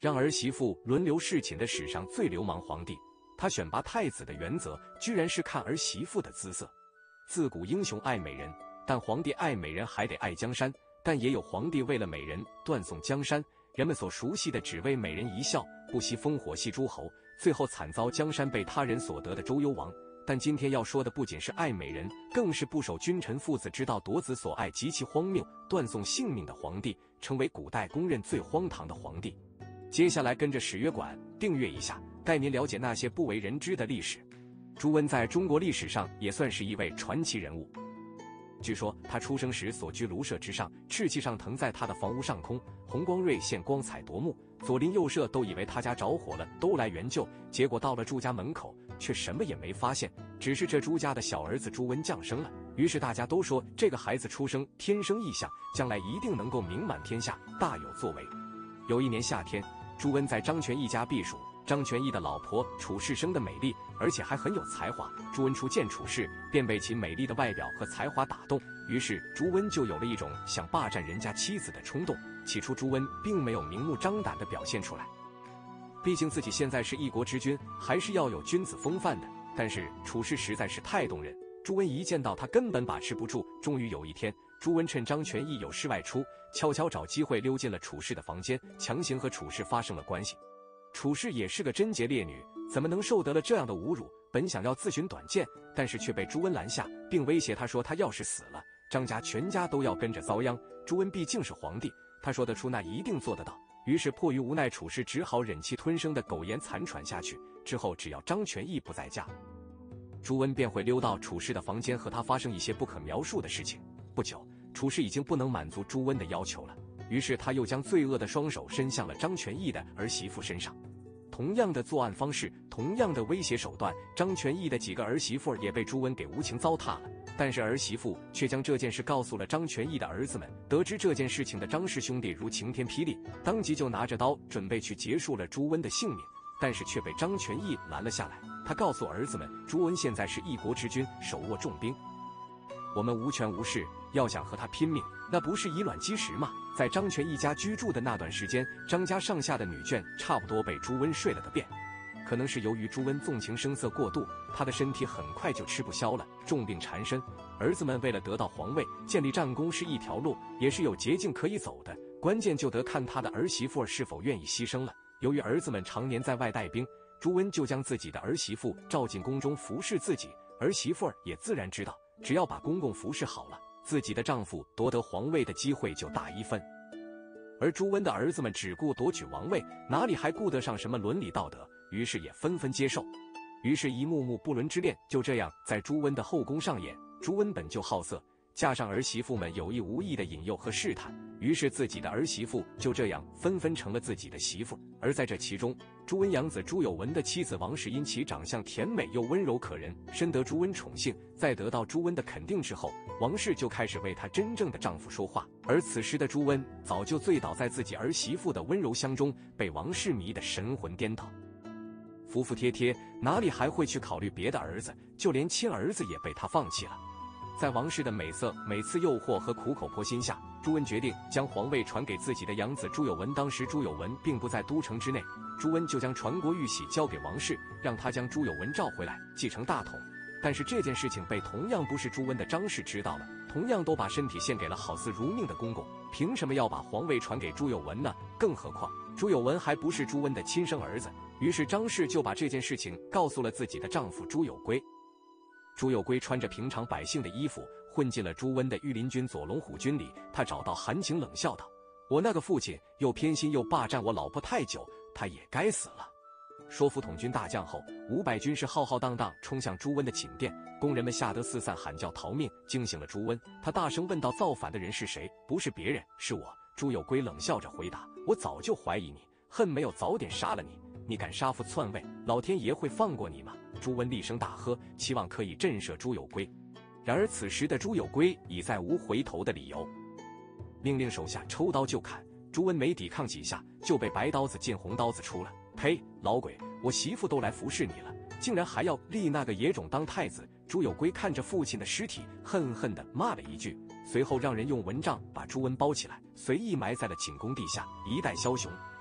让儿媳妇轮流侍寝的史上最流氓皇帝。他选拔太子的原则，居然是看儿媳妇的姿色。自古英雄爱美人，但皇帝爱美人还得爱江山。但也有皇帝为了美人断送江山，人们所熟悉的只为美人一笑，不惜烽火戏诸侯，最后惨遭江山被他人所得的周幽王。但今天要说的不仅是爱美人，更是不守君臣父子之道，夺子所爱，极其荒谬，断送性命的皇帝，成为古代公认最荒唐的皇帝。接下来跟着史约馆订阅一下，带您了解那些不为人知的历史。朱温在中国历史上也算是一位传奇人物。据说他出生时所居庐舍之上，赤气上腾在他的房屋上空，红光瑞现，光彩夺目，左邻右舍都以为他家着火了，都来援救。结果到了朱家门口，却什么也没发现，只是这朱家的小儿子朱温降生了。于是大家都说这个孩子出生天生异象，将来一定能够名满天下，大有作为。有一年夏天，朱温在张全义家避暑。张全义的老婆楚氏生得美丽，而且还很有才华。朱温初见楚氏，便被其美丽的外表和才华打动，于是朱温就有了一种想霸占人家妻子的冲动。起初朱温并没有明目张胆地表现出来，毕竟自己现在是一国之君，还是要有君子风范的。但是楚氏实在是太动人，朱温一见到他根本把持不住。终于有一天，朱温趁张全义有事外出，悄悄找机会溜进了楚氏的房间，强行和楚氏发生了关系。楚氏也是个贞洁烈女，怎么能受得了这样的侮辱？本想要自寻短见，但是却被朱温拦下，并威胁他说他要是死了，张家全家都要跟着遭殃。朱温毕竟是皇帝，他说得出那一定做得到。于是迫于无奈，楚氏只好忍气吞声的苟延残喘下去。之后只要张全义不在家，朱温便会溜到楚氏的房间和他发生一些不可描述的事情。不久，楚氏已经不能满足朱温的要求了，于是他又将罪恶的双手伸向了张全义的儿媳妇身上。同样的作案方式，同样的威胁手段，张全义的几个儿媳妇也被朱温给无情糟蹋了。但是儿媳妇却将这件事告诉了张全义的儿子们。得知这件事情的张氏兄弟如晴天霹雳，当即就拿着刀准备去结束了朱温的性命，但是却被张全义拦了下来。他告诉儿子们，朱温现在是一国之君，手握重兵，我们无权无势，要想和他拼命，那不是以卵击石吗？在张全义家居住的那段时间，张家上下的女眷差不多被朱温睡了个遍。可能是由于朱温纵情声色过度，他的身体很快就吃不消了，重病缠身。儿子们为了得到皇位，建立战功是一条路，也是有捷径可以走的，关键就得看他的儿媳妇是否愿意牺牲了。由于儿子们常年在外带兵，朱温就将自己的儿媳妇召进宫中服侍自己，儿媳妇也自然知道，只要把公公服侍好了，自己的丈夫夺得皇位的机会就大一分。而朱温的儿子们只顾夺取王位，哪里还顾得上什么伦理道德，于是也纷纷接受。于是一幕幕不伦之恋就这样在朱温的后宫上演。朱温本就好色，加上儿媳妇们有意无意的引诱和试探，于是自己的儿媳妇就这样纷纷成了自己的媳妇。而在这其中，朱温养子朱有文的妻子王氏因其长相甜美又温柔可人，深得朱温宠幸。在得到朱温的肯定之后，王氏就开始为她真正的丈夫说话。而此时的朱温早就醉倒在自己儿媳妇的温柔乡中，被王氏迷得神魂颠倒，服服帖帖，哪里还会去考虑别的儿子？就连亲儿子也被他放弃了。在王氏的美色、每次诱惑和苦口婆心下，朱温决定将皇位传给自己的养子朱有文。当时朱有文并不在都城之内，朱温就将传国玉玺交给王氏，让他将朱有文召回来继承大统。但是这件事情被同样不是朱温的张氏知道了，同样都把身体献给了好似如命的公公，凭什么要把皇位传给朱有文呢？更何况朱有文还不是朱温的亲生儿子。于是张氏就把这件事情告诉了自己的丈夫朱有圭。朱有圭穿着平常百姓的衣服，混进了朱温的御林军左龙虎军里。他找到韩景冷笑道：“我那个父亲又偏心又霸占我老婆太久，他也该死了。”说服统军大将后，500军士浩浩荡荡冲向朱温的寝殿，工人们吓得四散喊叫逃命，惊醒了朱温。他大声问道：“造反的人是谁？”“不是别人，是我。”朱有圭冷笑着回答：“我早就怀疑你，恨没有早点杀了你。你敢杀父篡位，老天爷会放过你吗？”朱温厉声大喝，期望可以震慑朱有圭。然而此时的朱有圭已再无回头的理由，命令手下抽刀就砍。朱温没抵抗几下，就被白刀子进红刀子出了。呸！老鬼，我媳妇都来服侍你了，竟然还要立那个野种当太子！朱有圭看着父亲的尸体，恨恨地骂了一句，随后让人用蚊帐把朱温包起来，随意埋在了寝宫地下，一代枭雄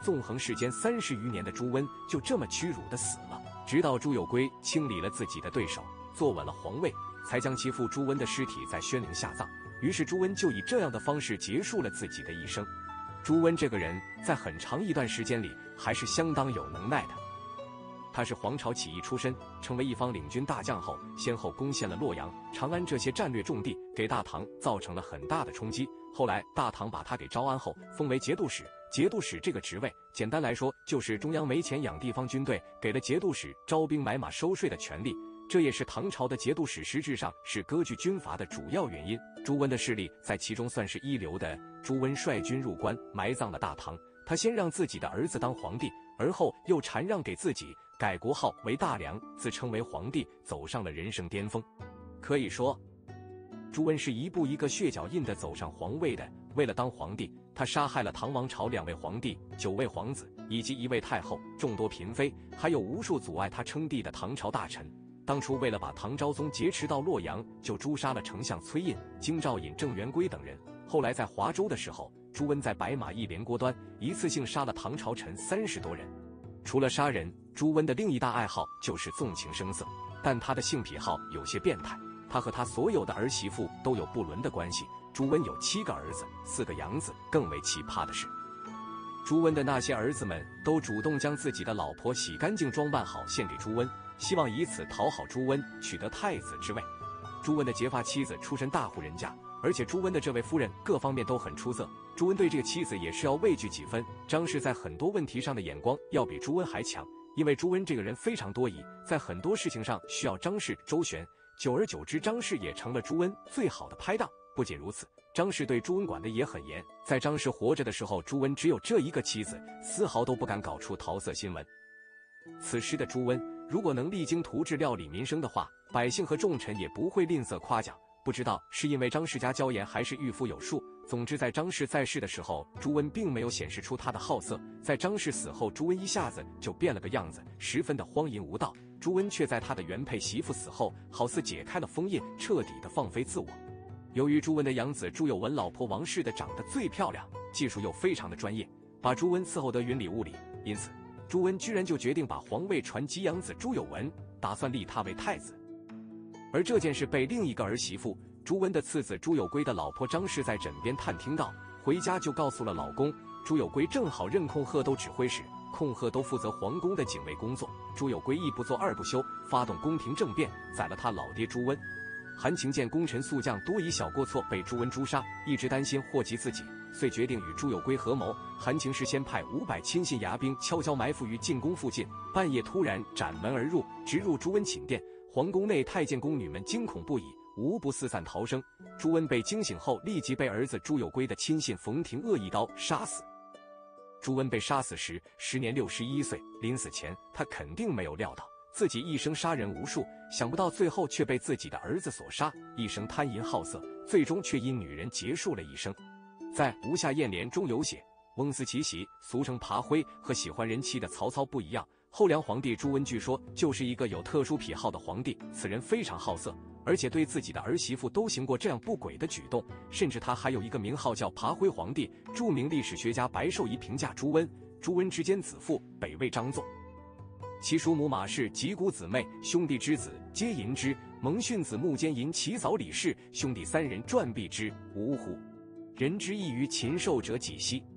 纵横世间30余年的朱温就这么屈辱的死了。直到朱有圭清理了自己的对手，坐稳了皇位，才将其父朱温的尸体在宣陵下葬。于是朱温就以这样的方式结束了自己的一生。朱温这个人在很长一段时间里还是相当有能耐的。他是黄巢起义出身，成为一方领军大将后，先后攻陷了洛阳、长安这些战略重地，给大唐造成了很大的冲击。后来大唐把他给招安后，封为节度使。节度使这个职位，简单来说就是中央没钱养地方军队，给了节度使招兵买马收税的权利。这也是唐朝的节度使实质上是割据军阀的主要原因。朱温的势力在其中算是一流的。朱温率军入关，埋葬了大唐。他先让自己的儿子当皇帝，而后又禅让给自己，改国号为大梁，自称为皇帝，走上了人生巅峰。可以说，朱温是一步一个血脚印地走上皇位的。为了当皇帝，他杀害了唐王朝2位皇帝、9位皇子以及1位太后、众多嫔妃，还有无数阻碍他称帝的唐朝大臣。当初为了把唐昭宗劫持到洛阳，就诛杀了丞相崔胤、京兆尹郑元圭等人。后来在华州的时候，朱温在白马驿连锅端一次性杀了唐朝臣30多人。除了杀人，朱温的另一大爱好就是纵情声色，但他的性癖好有些变态。他和他所有的儿媳妇都有不伦的关系。朱温有7个儿子，4个养子。更为奇葩的是，朱温的那些儿子们都主动将自己的老婆洗干净装扮好献给朱温，希望以此讨好朱温，取得太子之位。朱温的结发妻子出身大户人家，而且朱温的这位夫人各方面都很出色。朱温对这个妻子也是要畏惧几分。张氏在很多问题上的眼光要比朱温还强，因为朱温这个人非常多疑，在很多事情上需要张氏周旋。久而久之，张氏也成了朱温最好的拍档。不仅如此，张氏对朱温管得也很严。在张氏活着的时候，朱温只有这一个妻子，丝毫都不敢搞出桃色新闻。此时的朱温如果能励精图治料理民生的话，百姓和重臣也不会吝啬夸奖。不知道是因为张氏家骄严还是御夫有术，总之在张氏在世的时候，朱温并没有显示出他的好色。在张氏死后，朱温一下子就变了个样子，十分的荒淫无道。朱温却在他的原配媳妇死后，好似解开了封印，彻底的放飞自我。由于朱温的养子朱有文老婆王氏的长得最漂亮，技术又非常的专业，把朱温伺候得云里雾里，因此朱温居然就决定把皇位传给养子朱有文，打算立他为太子。而这件事被另一个儿媳妇朱温的次子朱有圭的老婆张氏在枕边探听到，回家就告诉了老公。朱有圭正好任控贺都指挥使，控贺都负责皇宫的警卫工作。朱有圭一不做二不休，发动宫廷政变，宰了他老爹朱温。韩琦见功臣宿将多以小过错被朱温诛杀，一直担心祸及自己，遂决定与朱有圭合谋。韩琦事先派500亲信牙兵悄悄埋伏于进宫附近，半夜突然斩门而入，直入朱温寝殿。皇宫内太监宫女们惊恐不已，无不四散逃生。朱温被惊醒后，立即被儿子朱有圭的亲信冯廷鄂一刀杀死。朱温被杀死时时年61岁，临死前他肯定没有料到自己一生杀人无数，想不到最后却被自己的儿子所杀。一生贪淫好色，最终却因女人结束了一生。在《吴下燕联》中有写，翁思齐喜，俗称爬灰，和喜欢人妻的曹操不一样。后梁皇帝朱温据说就是一个有特殊癖好的皇帝，此人非常好色，而且对自己的儿媳妇都行过这样不轨的举动，甚至他还有一个名号叫爬灰皇帝。著名历史学家白寿仪评价朱温：朱温之间子父，北魏张纵，其叔母马氏及姑姊妹兄弟之子皆淫之，蒙逊子穆奸淫其早李氏兄弟3人传避之，呜呼！人之异于禽兽者几希？